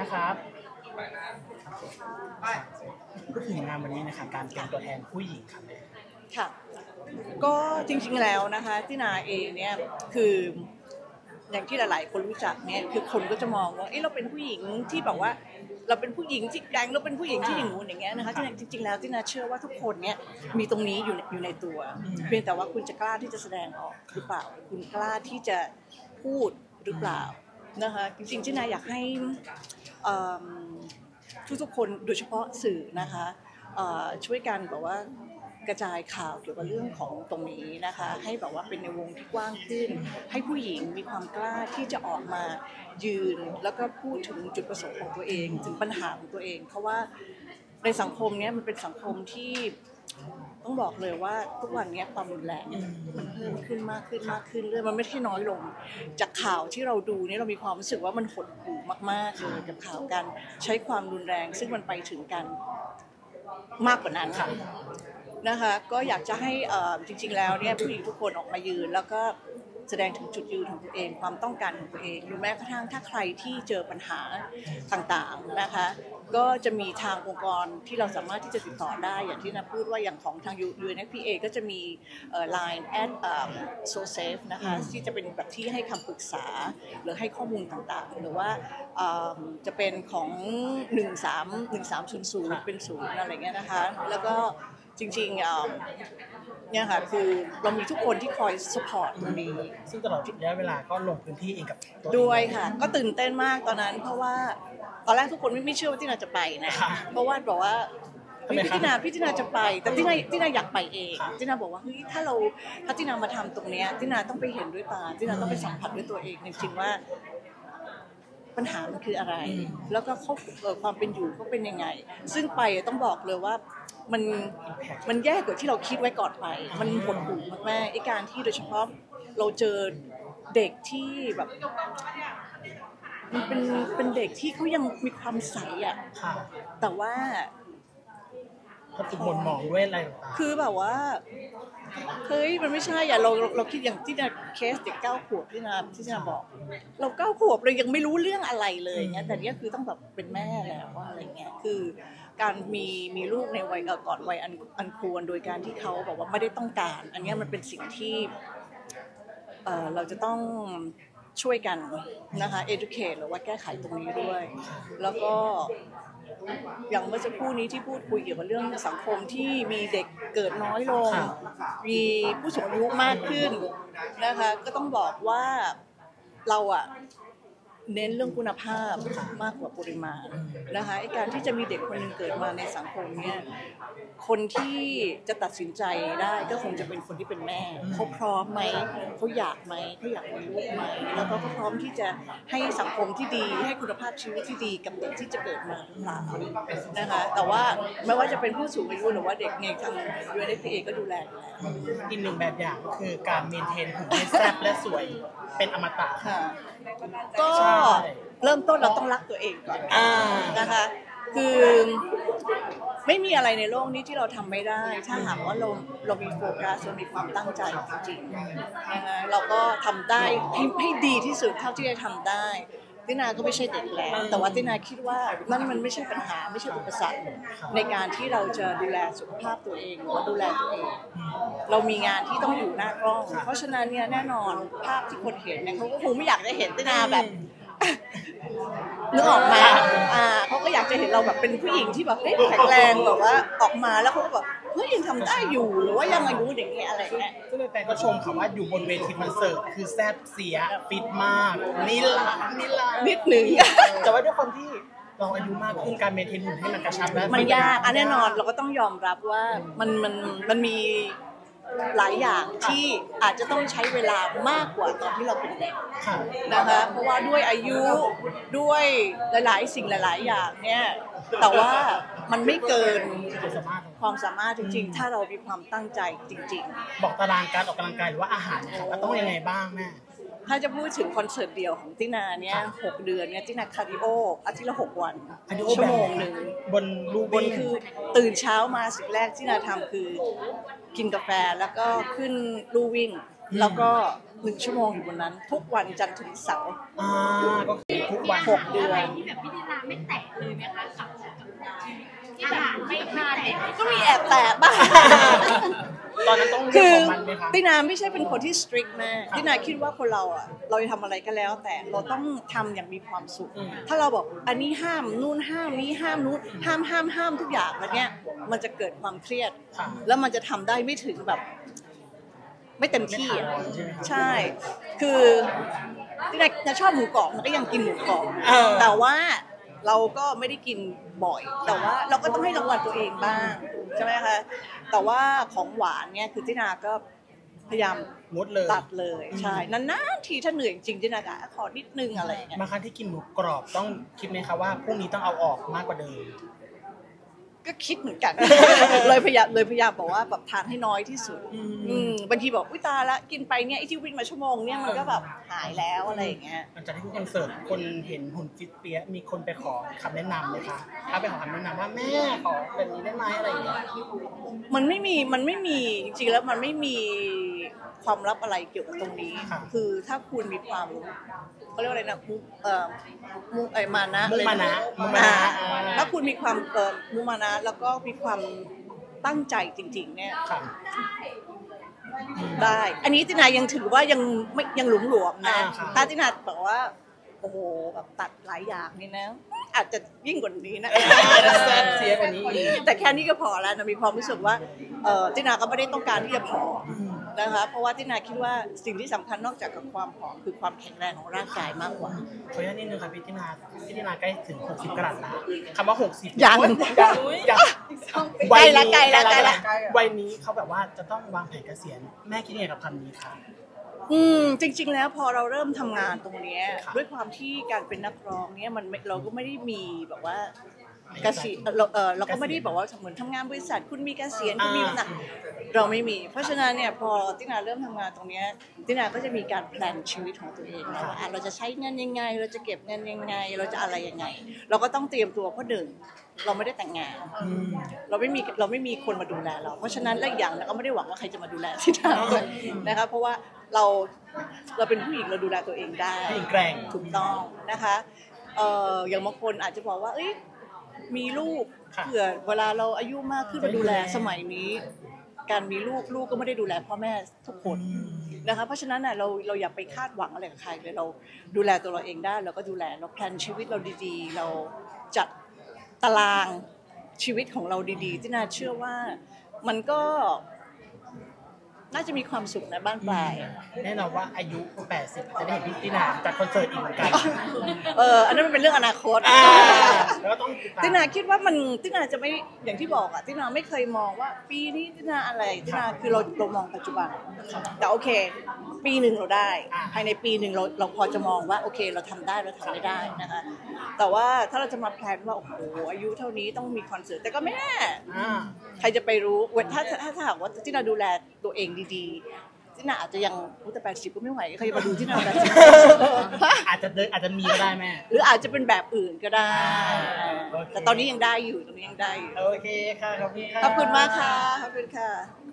นะครับพูดถึงงานวันนี้นะครับการเป็นตัวแทนผู้หญิงครับค่ะก็จริงๆแล้วนะคะที่นาเองเนี่ยคืออย่างที่หลายๆคนรู้จักเนี่ยคือคนก็จะมองว่าเราเป็นผู้หญิงที่แบบว่าเราเป็นผู้หญิงที่แกร่งเราเป็นผู้หญิงที่อย่างงู้นอย่างเงี้ยนะคะจริงๆแล้วที่นาเชื่อว่าทุกคนเนี่ยมีตรงนี้อยู่ในตัวเพียงแต่ว่าคุณจะกล้าที่จะแสดงออกหรือเปล่าคุณกล้าที่จะพูดหรือเปล่านะคะจริงๆที่นาอยากให้ทุกๆคนโดยเฉพาะสื่อนะคะช่วยกันแบบว่ากระจายข่าวเกี่ยวกับเรื่องของตรงนี้นะคะให้แบบว่าเป็นในวงที่กว้างขึ้นให้ผู้หญิงมีความกล้าที่จะออกมายืนแล้วก็พูดถึงจุดประสงค์ของตัวเองถึงปัญหาของตัวเองเพราะว่าในสังคมนี้มันเป็นสังคมที่ต้องบอกเลยว่าทุกวันนี้ความรุนแรงมันเพิ่มขึ้นมากขึ้นเรื่อยมันไม่ใช่น้อยลงจากข่าวที่เราดูนี่เรามีความรู้สึกว่ามันหดหู่มากๆเลยกับข่าวการใช้ความรุนแรงซึ่งมันไปถึงกันมากกว่านั้นนะคะก็อยากจะให้จริงๆแล้วเนี่ยผู้หญิงทุกคนออกมายืนแล้วก็แสดงถึงจุดยืนของตัวเองความต้องการของตัวเองหรือแม้กระทั่งถ้าใครที่เจอปัญหาต่างๆนะคะก็จะมีทางองค์กรที่เราสามารถที่จะติดต่อได้อย่างที่นาพูดว่าอย่างของทาง UNFPA ก็จะมี line @sosafe นะคะที่จะเป็นแบบที่ให้คำปรึกษาหรือให้ข้อมูลต่างๆหรือว่าจะเป็นของ1300เป็นศูนย์อะไรเงี้ยนะคะแล้วก็จริงๆเนี่ยค่ะคือเรามีทุกคนที่คอยสปอร์ตตรงนี้ซึ่งตลอดระยะเวลาก็ลงพื้นที่เองกับตัวด้วยค่ะก็ตื่นเต้นมากตอนนั้นเพราะว่าตอนแรกทุกคนไม่เชื่อว่าที่นาจะไปนะเพราะว่าบอกว่าพี่ตินาจะไปแต่ตินาอยากไปเองตินาบอกว่าเฮ้ยถ้าตินามาทำตรงเนี้ยตินาต้องไปเห็นด้วยตาตินาต้องไปสัมผัสด้วยตัวเองจริงๆว่าปัญหามันคืออะไรแล้วก็ความเป็นอยู่เขาเป็นยังไงซึ่งไปต้องบอกเลยว่ามันแย่กว่าที่เราคิดไว้ก่อนไปมันหดหู่มากๆไอ้การที่โดยเฉพาะเราเจอเด็กที่แบบมันเป็นเด็กที่เขายังมีความใสอ่ะแต่ว่าเขาถูกหม่นหมองด้วยอะไรต่างๆคือแบบว่าเฮ้ยมันไม่ใช่อ่ะเราคิดอย่างที่เคสเด็ก9 ขวบที่นาบอกเรา9 ขวบเรายังไม่รู้เรื่องอะไรเลยเงี้ยแต่เนี้ยคือต้องแบบเป็นแม่แล้วอะไรเงี้ยคือการมีลูกในวัยก่อนวัยอันควรโดยการที่เขาบอกว่าไม่ได้ต้องการอันนี้มันเป็นสิ่งที่เราจะต้องช่วยกันนะคะ educate หรือว่าแก้ไขตรงนี้ด้วยแล้วก็อย่างเมื่อสักครู่นี้ที่พูดคุยเกี่ยวกับเรื่องสังคมที่มีเด็กเกิดน้อยลงมีผู้สูงอายุมากขึ้นนะคะก็ต้องบอกว่าเราเน้นเรื่องคุณภาพมากกว่าปริมาณนะคะไอ้การที่จะมีเด็กคนหนึ่งเกิดมาในสังคมเนี่ยคนที่จะตัดสินใจได้ก็คงจะเป็นคนที่เป็นแม่เขาพร้อมไหมเขาอยากไหมเขาอยากมีลูกไหมแล้วก็เขาพร้อมที่จะให้สังคมที่ดีให้คุณภาพชีวิตที่ดีกับเด็กที่จะเกิดมาหรือเปล่านะคะแต่ว่าไม่ว่าจะเป็นผู้สูงอายุหรือว่าเด็กในทาง UNFPA ก็ดูแลอยู่แล้วอีกหนึ่งแบบอย่างก็คือการเมนเทนหุ่นให้แซ่บและสวยเป็นอมตะค่ะก็เริ่มต้นเราต้องรักตัวเองก่อนนะคะคือไม่มีอะไรในโลกนี้ที่เราทำไม่ได้ถ้าหากว่าเรามีโฟกัสเรามีความตั้งใจจริงๆนะคะเราก็ทำได้ให้ดีที่สุดเท่าที่จะทำได้ตินาก็ไม่ใช่เด็กแล้วแต่ว่าตินาคิดว่ามันไม่ใช่ปัญหาไม่ใช่อุปสรรคในการที่เราจะดูแลสุขภาพตัวเองหรือว่าดูแลตัวเองเรามีงานที่ต้องอยู่หน้ากล้องเพราะฉะนั้นเนี่ยแน่นอนภาพที่คนเห็นเนี่ยเขาก็คงไม่อยากได้เห็นตินาแบบนึกออกมาเขาก็อยากจะเห็นเราแบบเป็นผู้หญิงที่แบบแข็งแรงแบบว่าออกมาแล้วเขาก็แบบเฮ้ยยังทำได้อยู่หรือว่ายังอายุอย่างเงี้ยอะไรเงี้ยซึ่งแฟนก็ชมค่ะว่าอยู่บนเวทีคอนเสิร์ตคือแซ่บเสียฟิตมากนี่ละนิดหนึ่งแต่ว่าด้วยความที่เราอายุมากขึ้นการเมนเทนหุ่นให้มันกระชับและมันยากแน่นอนเราก็ต้องยอมรับว่ามันมีหลายอย่างที่อาจจะต้องใช้เวลามากกว่าตอนที่เราเป็นเด็กนะคะเพราะว่าด้วยอายุด้วยหลายๆสิ่งหลายๆอย่างเนี่ยแต่ว่ามันไม่เกินความสามารถจริงๆถ้าเรามีความตั้งใจจริงๆบอกตารางการออกกำลังกายหรือว่าอาหารเราต้องยังไงบ้างแม่ถ้าจะพูดถึงคอนเสิร์ตเดียวของตินาเนี่ย6 เดือนเนี่ยตินาคาร์ดิโออาทิตย์ละ6 วันชั่วโมงหนึ่งบนลูบนคือตื่นเช้ามาสิ่งแรกที่นาทำคือกินกาแฟแล้วก็ขึ้นลู่วิ่งแล้วก็1 ชั่วโมงอยู่บนนั้นทุกวันจันทร์ถึงเสาร์ก็คือทุกวัน 6 เดือนไหมคะกับที่แบบไม่ทานเด็กก็มีแอบแตะบ้างตอนนั้นต้องเลืคือ อกของมันไหมคะตินาไม่ใช่เป็นคนที่ strict แม่ตินาคิดว่าคนเราอ่ะเราจะทำอะไรก็แล้ว แต่เราต้องทำอย่างมีความสุข ถ้าเราบอกอันนี้ห้ามนู่นห้ามนี้ห้ามนู้นห้ามทุกอย่างแล้วเนี่ยมันจะเกิดความเครียดค่ะแล้วมันจะทำได้ไม่ถึงแบบ ไม่เต็มที่อ่ะไม่ถาวรใช่ไหมคะใช่ คือตินาชอบหมูกรอบมันก็ยังกินหมูกรอบเออแต่ว่าเราก็ไม่ได้กินบ่อย แต่ว่าเราก็ต้องให้รางวัลตัวเองบ้างใช่ไหมคะแต่ว่าของหวานเนี่ยคือตินาก็พยายามงดเลยตัดเลยใช่นานๆทีถ้าเหนื่อยจริงๆตินาก็ขอนิดนึงอะไรอย่างเงี้ยบางครั้งที่กินหมูกรอบต้องคิดไหมคะว่าพรุ่งนี้ต้องเอาออกมากกว่าเดิมก็คิดเหมือนกัน เลยพยายามบอกว่าแบบทานให้น้อยที่สุด บางทีบอกอุ้ยตายละกินไปเนี่ยไอ้ที่วิ่งมาชั่วโมงเนี่ยมันก็แบบหายแล้วอะไรอย่างเงี้ยหลังจากที่ขึ้นคอนเสิร์ตคนเห็นหุ่นฟิตเปี้ยมีคนไปขอคำแนะนำเลยค่ะถ้าไปขอคำแนะนำว่าแม่ขอแบบนี้ได้ไหมอะไรอย่างเงี้ยมันไม่มีจริงๆแล้วมันไม่มีความลับอะไรเกี่ยวกับตรงนี้ คือถ้าคุณมีความเขาเรียกว่าอะไรนะมุมานะมุเลยมานะมุมาอ่านะถ้าคุณมีความมุมานะแล้วก็มีความตั้งใจจริง ๆ เนี่ยค่ะได้ อันนี้ตินายังถือว่ายังหลวมๆนะค่ะถ้าตินาบอกว่าโอ้โหแบบตัดหลายอย่างนี่นะ อาจจะยิ่งกว่านี้นะแซ่บเสียกว่านี้อีกแต่แค่นี้ก็พอแล้วนะมีความรู้สึกว่าตินาก็ไม่ได้ต้องการที่จะผอมนะคะเพราะว่าตินาคิดว่าสิ่งที่สำคัญนอกจากกับความผอมคือความแข็งแรงของร่างกายมากกว่าขออนุญาตนิดนึงค่ะพี่ตินาใกล้ถึง60กรัตแล้วคำว่า60 ยังยังใกล้ละใกล้ละใกล้ละวัยนี้เขาแบบว่าจะต้องวางแผนเกษียณแม่คิดยังไงกับคำนี้คะจริง ๆ แล้วพอเราเริ่มทำงานตรงเนี้ยค่ะด้วยความที่การเป็นนักร้องเนี่ยเราก็ไม่ได้มีแบบว่าเกษียณเราก็ไม่ได้บอกว่าเหมือนทำงานบริษัทคุณมีเกษียณคุณมีนะเราไม่มี เพราะฉะนั้นเนี่ยพอตินาเริ่มทำงานตรงเนี้ยตินาก็จะมีการแพลนชีวิตของตัวเองนะว่าเราจะใช้เงินยังไง เราจะเก็บเงินยังไง เราจะอะไรยังไง เราก็ต้องเตรียมตัวเพราะหนึ่งเราไม่ได้แต่งงาน เราไม่มีคนมาดูแลเรา เพราะฉะนั้นและอีกอย่างเราก็ไม่ได้หวังว่าใครจะมาดูแลที่เรานะคะเพราะว่าเราเป็นผู้หญิงเราดูแลตัวเองได้ผู้หญิงแกร่งถูกต้องนะคะอย่างบางคนอาจจะบอกว่าเอ้ยมีลูกค่ะเผื่อเวลาเราอายุมากขึ้นมาดูแลสมัยนี้ การมีลูกก็ไม่ได้ดูแลพ่อแม่ทุกคนนะคะเพราะฉะนั้นน่ะเราอย่าไปคาดหวังอะไรกับใครเลยเราดูแลตัวเราเองได้เราก็ดูแลเราแพลนชีวิตเราดีๆ เราจัดตารางชีวิตของเราดีๆ ที่น่าเชื่อว่ามันก็น่าจะมีความสุขในบ้านปลายแน่นอนว่าอายุ80จะได้เห็นพี่ตินาจัดคอนเสิร์ตอีกเหมือนกันอันนั้นมันเป็นเรื่องอนาคตแล้วก็ต้องติดตามตินาคิดว่าตินาจะไม่อย่างที่บอกอะตินาไม่เคยมองว่าปีนี้ตินาอะไรตินาคือเรามองปัจจุบันแต่โอเค ปีหนึ่งเราได้ภายในปีหนึ่งเราพอจะมองว่าโอเคเราทำได้เราทำไม่ได้นะคะแต่ว่าถ้าเราจะมาแพลนว่าโอ้โหอายุเท่านี้ต้องมีคอนเสิร์ตแต่ก็ไม่แน่ ใครจะไปรู้ถ้าหากว่าตินาดูแลตัวเองดีๆตินาอาจจะยังแต่80ก็ไม่ไหวใครจะมาดูตินา80 อาจจะมีก็ได้แม่หรืออาจจะเป็นแบบอื่นก็ได้โอเคแต่ตอนนี้ยังได้อยู่ตรงนี้ยังได้อยู่โอเคค่ะขอบคุณค่ะขอบคุณมากค่ะขอบคุณค่ะ